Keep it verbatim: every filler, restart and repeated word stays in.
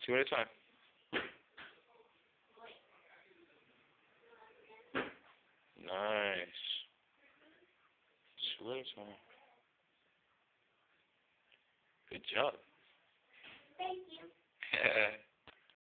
Two at a time. Nice. Two at a time. Good job. Thank you.